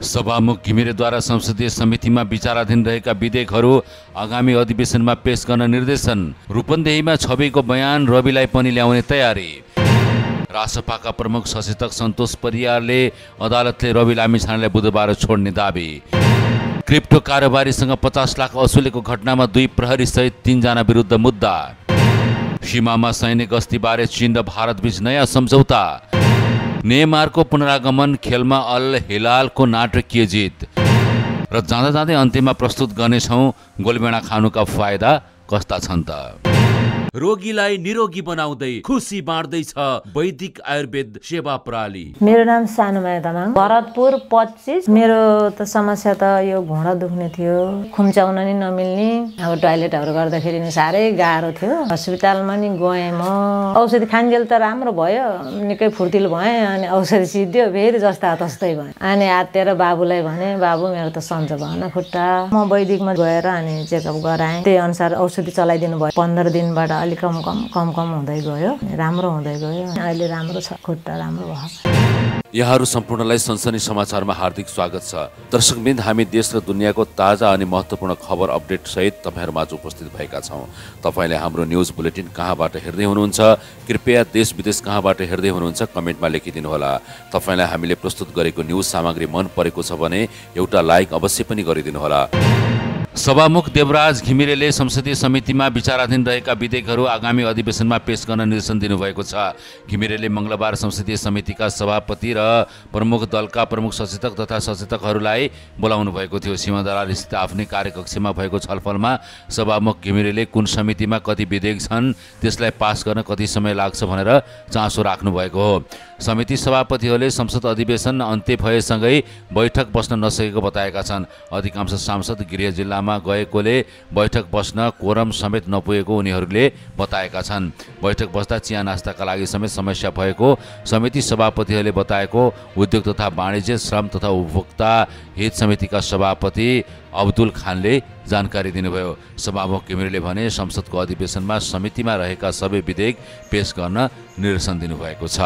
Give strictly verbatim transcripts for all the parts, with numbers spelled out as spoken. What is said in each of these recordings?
सभामुख घिमिरेद्वारा संसदीय समितिमा विचाराधीन रहेका विधेयकहरू आगामी अधिवेशनमा पेश गर्न निर्देशन। रूपन्देहीमा छविको बयान रविलाई पनि ल्याउने तयारी। रासपाका प्रमुख सचेतक सन्तोष परियारले अदालतले रवि लामिछानेलाई बुधबार छोड्ने दाबी। क्रिप्टो कारोबारीसँग पचास लाख असुलेको घटनामा दुई प्रहरी सहित तीनजना विरुद्ध मुद्दा। सीमामा सैन्य गस्तीबारे चीन र भारतबीच नयाँ सम्झौता। नेमारको पुनरागमन खेलमा अल हिलालको नाटकीय जित। र जाँदा जाँदै अन्त्यमा प्रस्तुत गर्नेछौँ गोलबेडा खानुका फाइदा कस्ता छन् त। रोगीलाई निरोगी बनाउँदै खुसी बाँड्दैछ वैदिक आयुर्वेद सेवा प्रणाली। मेरो नाम सानुमाया तामाङ, भरतपुर पच्चीस। मेरो त समस्या त यो घुँडा दुख्ने थियो, खुम्चाउन नि नमिल्ने, अब टोयलेटहरू गर्दाखेरि नि साह्रै गाह्रो थियो। हस्पिटलमा नि गएँ म, औषधि खान्जेल त राम्रो भयो, निकै फुर्तिलो भएँ। अनि औषधि सिद्धियो, फेरि जस्ता तस्तै भयो। अनि आत्तेर बाबुलाई भने, बाबु मेरो त सन्चो भएन खुट्टा। म वैदिकमा गएर अनि चेकअप गराएँ, त्यही अनुसार औषधि चलाइदिनु भयो। पन्ध्र दिनबाट अलिक कम कम कम कम हुँदै गयो, राम्रो हुँदै गयो। अहिले राम्रो छ, खुट्टा राम्रो भयो। यहाँहरू सम्पूर्णलाई सनसनी समाचारमा हार्दिक स्वागत छ। दर्शकवृन्द, हामी देश र दुनियाँको ताजा अनि महत्त्वपूर्ण खबर अपडेट सहित तपाईँहरूमाझ उपस्थित भएका छौँ। तपाईँले हाम्रो न्युज बुलेटिन कहाँबाट हेर्दै हुनुहुन्छ, कृपया देश विदेश कहाँबाट हेर्दै हुनुहुन्छ कमेन्टमा लेखिदिनुहोला। तपाईँलाई हामीले प्रस्तुत गरेको न्युज सामग्री मन परेको छ भने एउटा लाइक अवश्य पनि गरिदिनुहोला। सभामुख देवराज घिमिरेले संसदीय समितिमा विचाराधीन रहेका विधेयकहरू आगामी अधिवेशनमा पेश गर्न निर्देशन दिनुभएको छ। घिमिरेले मंगलबार संसदीय समितिका सभापति र प्रमुख दलका प्रमुख सचेतक तथा सचेतकहरूलाई बोलाउनु भएको थियो। सिंहदरबार स्थित आफ्नै कार्यकक्षमा भएको छलफलमा सभामुख घिमिरेले कुन समितिमा कति विधेयक छन्, त्यसलाई पास गर्न कति समय लाग्छ भनेर चासो राख्नु भएको हो। समिति सभापतिहरूले संसद अधिवेशन अन्त्य भएसँगै बैठक बस्न नसकेको बताएका छन्। अधिकांश सांसद गृह जिल्लामा गएकोले बैठक बस्न कोरम समेत नपुगेको उनीहरूले बताएका छन्। बैठक बस्दा चिया नास्ताका लागि समेत समस्या भएको समिति सभापतिहरूले बताएको उद्योग तथा वाणिज्य, श्रम तथा उपभोक्ता हित समितिका सभापति अब्दुल खानले जानकारी दिनुभयो। सभामुख घिमिरेले भने संसदको अधिवेशनमा समितिमा रहेका सबै विधेयक पेश गर्न निर्देशन दिनुभएको छ।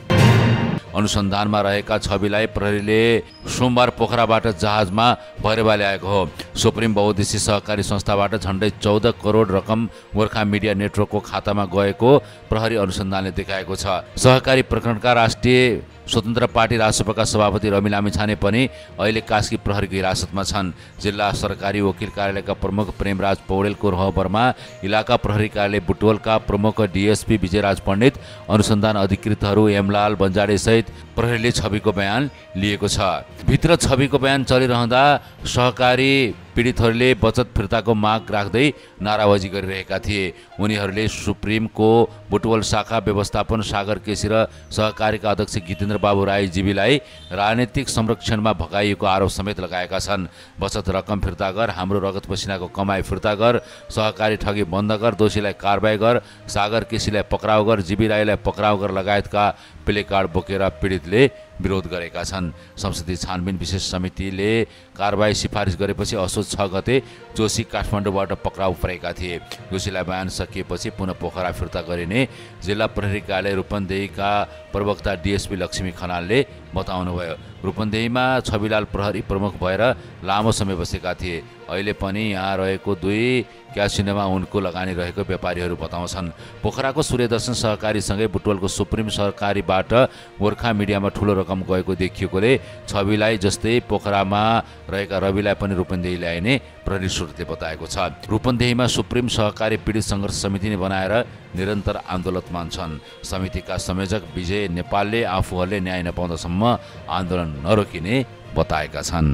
अनुसन्धानमा रहेका छविलाई प्रहरीले सोमबार पोखराबाट जहाजमा भैरवा ल्याएको हो। सुप्रिम बहुद्देश्य सहकारी संस्थाबाट झण्डै चौध करोड रकम गोर्खा मिडिया नेटवर्कको खातामा गएको प्रहरी अनुसन्धानले देखाएको छ। सहकारी प्रकरणका राष्ट्रिय स्वतन्त्र पार्टी रासपाका सभापति रवि लामिछाने पनि अहिले कास्की प्रहरीको हिरासतमा छन्। जिल्ला सरकारी वकिल कार्यालयका प्रमुख प्रेमराज पौडेलको रहबरमा इलाका प्रहरी कार्यालय बुटवलका प्रमुख डिएसपी विजयराज पण्डित, अनुसन्धान अधिकृतहरू एमलाल बन्जाडे सहित प्रहरीले छविको बयान लिएको छ। भित्र छविको बयान चलिरहँदा सहकारी पीडितहरूले बचत फिर्ताको माग राख्दै नाराबाजी गरिरहेका थिए। उनीहरूले सुप्रिमको बुटवल शाखा व्यवस्थापन सागर केसी र सहकारीका अध्यक्ष गीतेन्द्र बाबु राई जीबीलाई राजनीतिक संरक्षणमा भगाइएको आरोप समेत लगाएका छन्। बचत रकम फिर्ता गर, हाम्रो रगत पसिनाको कमाई फिर्ता गर, सहकारी ठगी बन्द गर, दोषीलाई कारबाही गर, सागर केसीलाई पक्राउ गर, जीबी राईलाई पक्राउ गर लगायतका प्ले कार्ड बोकेर पीडितले विरोध गरेका छन्। संसदीय छानबिन विशेष समितिले कारबाही सिफारिस गरेपछि असोज छ गते जोशी काठमाडौँबाट पक्राउ परेका थिए। जोशीलाई बयान सकिएपछि पुनः पोखरा फिर्ता गरिने जिल्ला प्रहरी कार्यालय रूपन्देहीका प्रवक्ता डिएसपी लक्ष्मी खनालले बताउनुभयो। रूपन्देहीमा छविलाल प्रहरी प्रमुख भएर लामो समय बसेका थिए। अहिले पनि यहाँ रहेको दुई क्यासिनोमा उनको लगानी रहेको व्यापारीहरू बताउँछन्। पोखराको सूर्यदर्शन सहकारीसँगै बुटवलको सुप्रिम सहकारीबाट गोर्खा मिडियामा ठुलो रकम गएको देखिएकोले छविलाई जस्तै पोखरामा रहेका रविलाई पनि रूपन्देही ल्याइने प्रहरी सूत्रले बताएको छ। रूपन्देहीमा सुप्रिम सहकारी पीडित सङ्घर्ष समिति बनाएर निरन्तर आन्दोलनमा छन्। समितिका संयोजक विजय नेपालले आफूहरूले न्याय नपाउँदासम्म आन्दोलन नरोकिने बताएका छन्।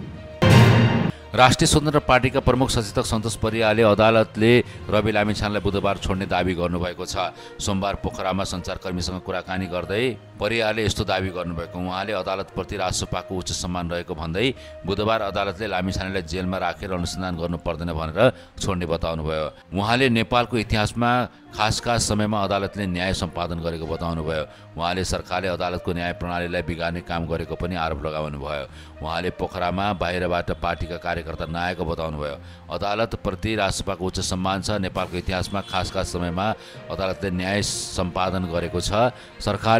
राष्ट्रिय स्वतन्त्र पार्टीका प्रमुख सचेतक सन्तोष परियारले अदालतले रवि लामिछानेलाई बुधबार छोड्ने दाबी गर्नुभएको छ। सोमबार पोखरामा सञ्चारकर्मीसँग कुराकानी गर्दै परियारले यस्तो दाबी गर्नुभएको। उहाँले अदालतप्रति रासपाको उच्च सम्मान रहेको भन्दै बुधबार अदालतले लामिछानेलाई जेलमा राखेर अनुसन्धान गर्नु पर्दैन भनेर छोड्ने बताउनुभयो। उहाँले नेपालको इतिहासमा खास खास समयमा अदालतले न्याय सम्पादन गरेको बताउनुभयो। उहाँले सरकारले अदालतको न्याय प्रणालीलाई बिगार्ने काम गरेको पनि आरोप लगाउनुभयो। उहाँले पोखरामा बाहिरबाट पार्टीका कार्यकर्ता नआएको बताउनुभयो। अदालतप्रति रासपाको उच्च सम्मान छ। नेपालको इतिहासमा खास खास समयमा अदालतले न्याय सम्पादन गरेको छ। सरकारले अदालत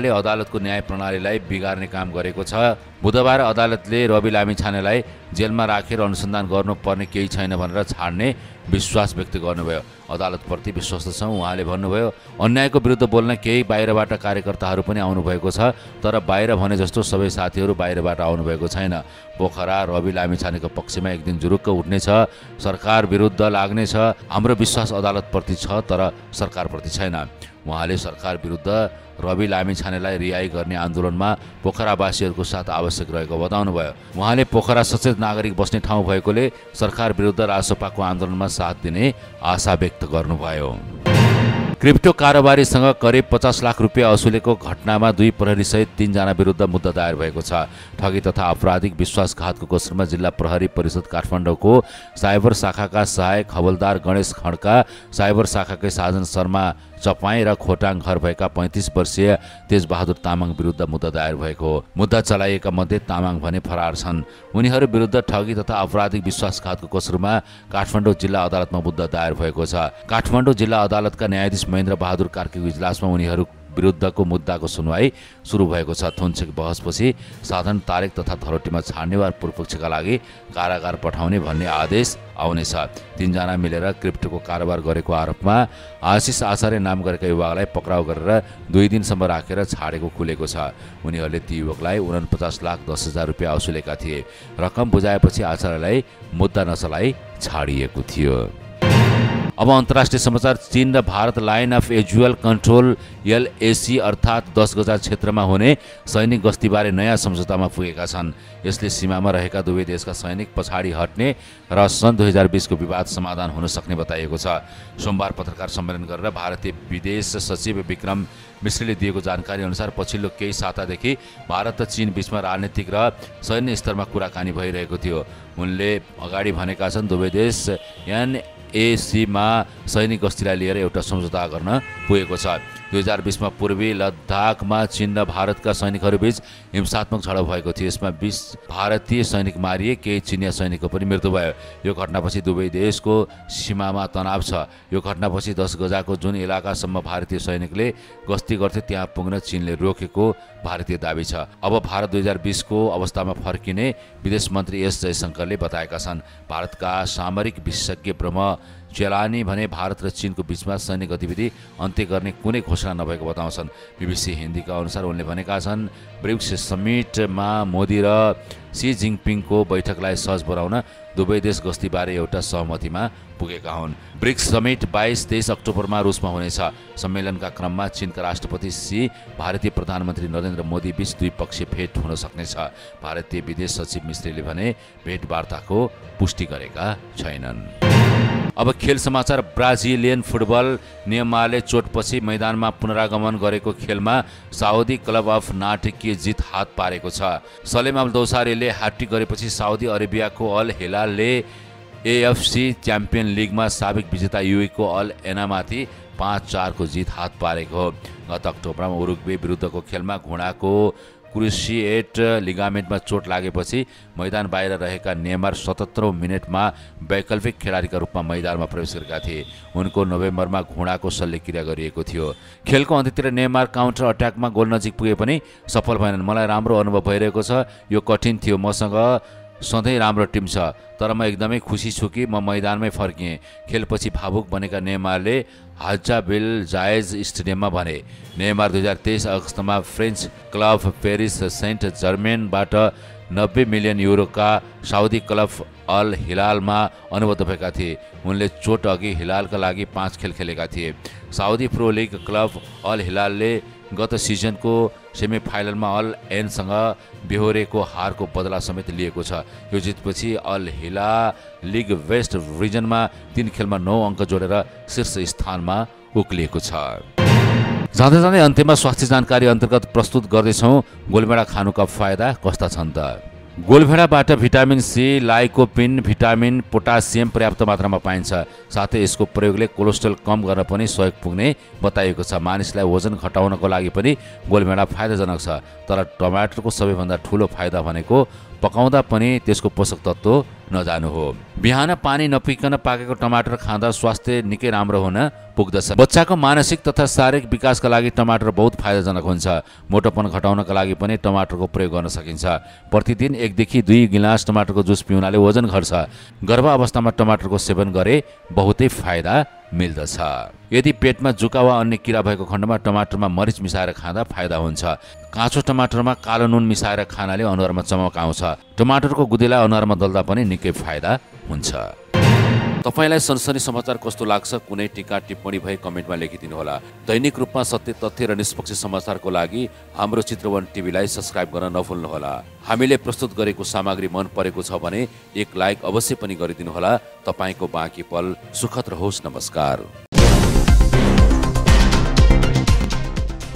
भारतको न्याय प्रणालीलाई बिगार्ने काम गरेको छ। बुधबार अदालतले रवि लामिछानेलाई जेलमा राखेर अनुसन्धान गर्नुपर्ने केही छैन भनेर छाड्ने विश्वास व्यक्त गर्नुभयो। अदालतप्रति विश्वस्त छौँ उहाँले भन्नुभयो। अन्यायको विरुद्ध बोल्न केही बाहिरबाट कार्यकर्ताहरू पनि आउनुभएको छ, तर बाहिर भने जस्तो सबै साथीहरू बाहिरबाट आउनुभएको छैन। पोखरा रवि लामिछानेको पक्षमा एक दिन जुरुक्क उठ्नेछ, सरकार विरुद्ध लाग्नेछ। हाम्रो विश्वास अदालतप्रति छ तर सरकारप्रति छैन। उहाँले सरकार विरुद्ध रवि लामिछानेलाई रिहाई गर्ने आन्दोलनमा पोखरावासीहरूको साथ आवश्यक रहेको बताउनुभयो। उहाँले पोखरा सचेत नागरिक बस्ने ठाउँ भएकोले सरकार विरुद्ध राजसपाको आन्दोलनमा साथ दिने आशा व्यक्त गर्नुभयो। क्रिप्टो कारोबारीसँग करिब पचास लाख रुपियाँ असुलेको घटनामा दुई प्रहरीसहित तीनजना विरुद्ध मुद्दा दायर भएको छ। ठगी तथा आपराधिक विश्वासघातको दोस्रोमा जिल्ला प्रहरी परिषद काठमाडौँको साइबर शाखाका सहायक हवलदार गणेश खड्का, साइबर शाखाकै साजन शर्मा चपाई र खोटाङ घर भएका पैँतिस वर्षीय तेजबहादुर तामाङ विरुद्ध मुद्दा दायर भएको हो। मुद्दा चलाइएका मध्ये तामाङ भने फरार छन्। उनीहरू विरुद्ध ठगी तथा आपराधिक विश्वासघातको कसुरमा काठमाडौँ जिल्ला अदालतमा मुद्दा दायर भएको छ। काठमाडौँ जिल्ला अदालतका न्यायाधीश महेन्द्र बहादुर कार्कीको इजलासमा उनीहरू विरुद्धको मुद्दाको सुनवाई सुरु भएको छ। थुनछेक बहसपछि साधारण तारिक तथा धरोटीमा छाड्ने वा पूर्वपक्षका लागि कारागार पठाउने भन्ने आदेश आउनेछ। तीनजना मिलेर क्रिप्टोको कारोबार गरेको आरोपमा आशिष आचार्य नाम गरेका युवकलाई पक्राउ गरेर दुई दिनसम्म राखेर छाडेको खुलेको छ। उनीहरूले ती युवकलाई उनपचास लाख दस हजार रुपियाँ असुलेका थिए। रकम बुझाएपछि आचार्यलाई मुद्दा नचलाई छाडिएको थियो। अब अन्तर्राष्ट्रिय समाचार। चीन र भारत लाइन अफ एजुअल कन्ट्रोल एलएसी अर्थात् दस गजा क्षेत्रमा हुने सैनिक गस्तीबारे नयाँ सम्झौतामा पुगेका छन्। यसले सीमामा रहेका दुवै देशका सैनिक पछाडि हट्ने र सन् दुई हजार बिसको विवाद समाधान हुन सक्ने बताइएको छ। सोमबार पत्रकार सम्मेलन गरेर भारतीय विदेश सचिव विक्रम मिश्रले दिएको जानकारी अनुसार पछिल्लो केही सातादेखि भारत र चीन बीचमा राजनीतिक र सैन्य स्तरमा कुराकानी भइरहेको थियो। उनले अगाडि भनेका छन् दुवै देश एन एसीमा सैनिक गस्तीलाई लिएर एउटा सम्झौता गर्न पुगेको छ। दुई हजार बिसमा पूर्वी लद्दाखमा चीन र भारतका सैनिकहरूबीच हिंसात्मक झडप भएको थियो। यसमा बीस भारतीय सैनिक मारिए, केही चिनिया सैनिकको पनि मृत्यु भयो। यो घटनापछि दुवै देशको सीमामा तनाव छ। यो घटनापछि दस गजाको जुन इलाकासम्म भारतीय सैनिकले गस्ती गर्थे त्यहाँ पुग्न चीनले रोकेको भारतीय दाबी छ। अब भारत दुई हजार बिसको अवस्थामा फर्किने विदेश मन्त्री एस जयशंकरले बताएका छन्। भारतका सामरिक विशेषज्ञ ब्रह्म चेलानी भने भारत र चीनको बीचमा सैन्य गतिविधि अन्त्य गर्ने कुनै घोषणा नभएको बताउँछन्। बीबीसी हिन्दीका अनुसार उनले भनेका छन् ब्रिक्स समिटमा मोदी र सी जिङपिङको बैठकलाई सहज बनाउन दुवै देश गस्तीबारे एउटा सहमतिमा पुगेका हुन्। ब्रिक्स समिट बाइस तेइस अक्टोबरमा रुसमा हुनेछ। सम्मेलनका क्रममा चीनका राष्ट्रपति सी भारतीय प्रधानमन्त्री नरेन्द्र मोदी बीच द्विपक्षीय भेट हुन सक्नेछ। भारतीय विदेश सचिव मिश्रीले भने भेटवार्ताको पुष्टि गरेका छैनन्। अब खेल समाचार। ब्राजिलियन फुटबल नियमले चोटपछि मैदानमा पुनरागमन गरेको खेलमा साउदी क्लब अफ नाटकीय जित हात पारेको छ। सलेम अल दौसारीले ह्याट्रिक गरेपछि साउदी अरेबियाको अल हिलालले एएफसी च्याम्पियन लिगमा साबिक विजेता युएको अल एनामाथि पाँच चारको जित हात पारेको हो। गत अक्टोबरमा उरुग्वे विरुद्धको खेलमा घुँडाको क्रुसिएट लिगामेन्टमा चोट लागेपछि मैदान बाहिर रहेका नेमार सतहत्तरौं मिनेटमा वैकल्पिक खेलाडीका रूपमा मैदानमा प्रवेश गरेका थिए। उनको नोभेम्बरमा घुँडाको शल्यक्रिया गरिएको थियो। खेलको अन्त्यतिर नेमार काउन्टर अट्याकमा गोल नजिक पुगे पनि सफल भएनन्। मलाई राम्रो अनुभव भइरहेको छ। यो कठिन थियो। मसँग सधैँ राम्रो टिम छ, तर म एकदमै खुसी छु कि म मैदानमै फर्किएँ। खेलपछि भावुक बनेका नेमारले हाजाबिल जायज स्टेडियममा भने। नेमार दुई हजार तेइस अगस्तमा फ्रेन्च क्लब पेरिस सेन्ट जर्मेनबाट नब्बे मिलियन युरोका साउदी क्लब अल हिलालमा अनुबद्ध भएका थिए। उनले चोट अघि हिलालका लागि पाँच खेल खेलेका थिए। Saudi pro league club Al हिलालले गत सिजनको सेमिफाइनलमा अल एनसँग बेहोरेको हारको बदला समेत लिएको छ। यो जितपछि अल हिलाल लिग वेस्ट रिजनमा तीन खेलमा नौ अङ्क जोडेर शीर्ष स्थानमा उक्लिएको छ। जाँदै जाँदै अन्त्यमा स्वास्थ्य जानकारी अन्तर्गत प्रस्तुत गर्दैछौँ गोलभेडा खानुका फाइदा कस्ता छन् त। गोलभेडाबाट vitamin C, lycopene, vitamin, potassium पर्याप्त मात्रामा पाइन्छ। साथै यसको प्रयोगले कोलेस्ट्रोल कम गर्न पनि सहयोग पुग्ने बताइएको छ। मानिसलाई वजन घटाउनको लागि पनि गोलभेडा फाइदाजनक छ। तर टमाटरको सबैभन्दा ठुलो फाइदा भनेको पकाउँदा पनि त्यसको पोषक तत्त्व नजानु हो। बिहान पानी नपिकन पाकेको टमाटर खाँदा स्वास्थ्य निकै राम्रो हुन पुग्दछ। बच्चाको मानसिक तथा शारीरिक विकासका लागि टमाटर बहुत फाइदाजनक हुन्छ। मोटोपन घटाउनका लागि पनि टमाटरको प्रयोग गर्न सकिन्छ। प्रतिदिन एकदेखि दुई गिलास टमाटरको जुस पिउनाले वजन घट्छ। गर्भ अवस्थामा टमाटरको सेवन गरे बहुतै फाइदा मिल्दछ। यदि पेटमा जुका वा अन्य किरा भएको खण्डमा टमाटरमा मरिच मिसाएर खाँदा फाइदा हुन्छ। काँचो टमाटरमा कालो नुन मिसाएर खानाले अनुहारमा चमक आउँछ। टमाटरको गुदेला अनुहारमा दल्दा पनि निकै फाइदा हुन्छ। तपाईलाई सनसनी समाचार कस्तो लाग्छ? कुनै टीका टिप्पणी भए कमेन्टमा लेखिदिनु होला। दैनिक रूपमा सत्य तथ्य र निष्पक्ष समाचारको लागि हाम्रो चित्रवन टिभीलाई सब्स्क्राइब गर्न नभुल्नुहोला। हामीले प्रस्तुत गरेको सामग्री मन परेको छ भने एक लाइक अवश्य पनि गरिदिनु होला। तपाईको बाँकी पल सुखद रहोस्। नमस्कार।